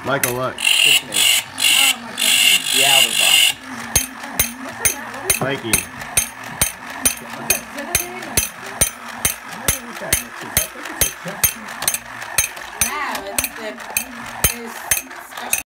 Michael, look. KitchenAid. The outer box. Mikey. Now it's